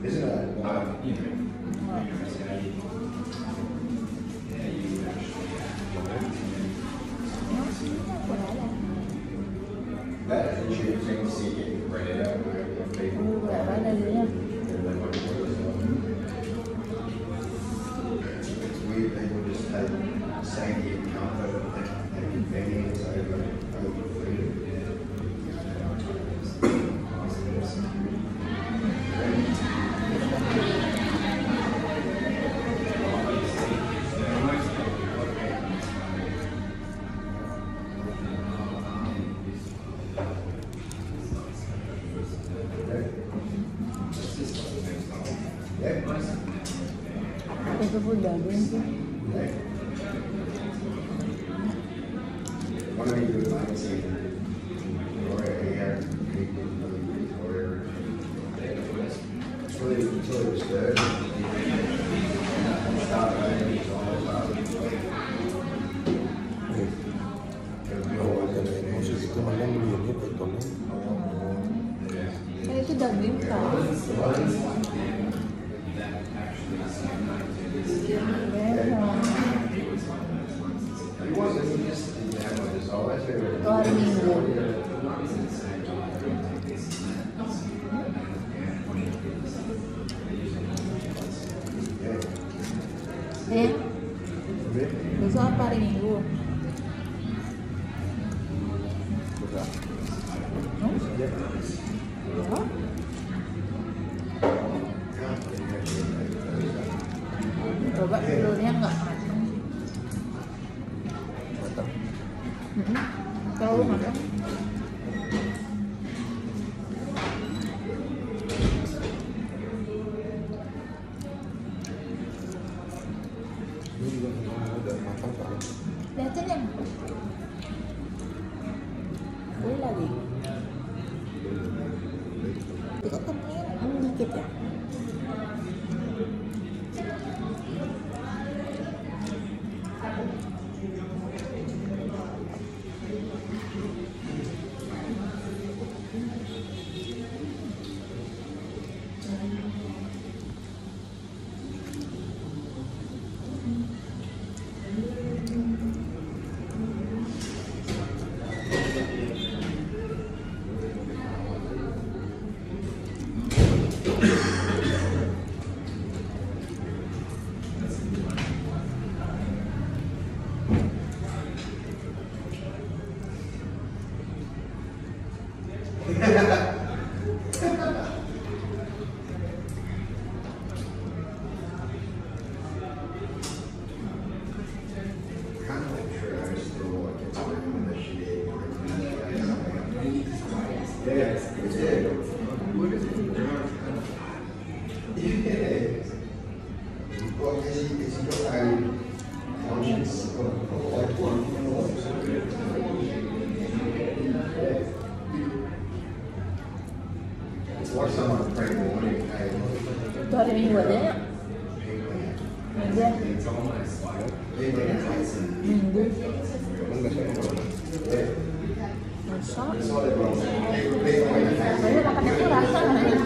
Isn't it? That and you can see it right out where it's weird people just take safety and comfort and convenience over freedom. Itu pun daging sih. One of you might see or here, or until it was good. Stop running, it's all about Itu daging kan? Hari Minggu. Besok apa hari Minggu? Ya? Coba telurnya nggak matang. Terlalu matang. Ini juga udah matang kan? Lihatin yang boleh lagi. Itu kan dikit ya. Itu hari Minggu aja ya? Aja. Minggu. Masa? Saya makan yang kurang.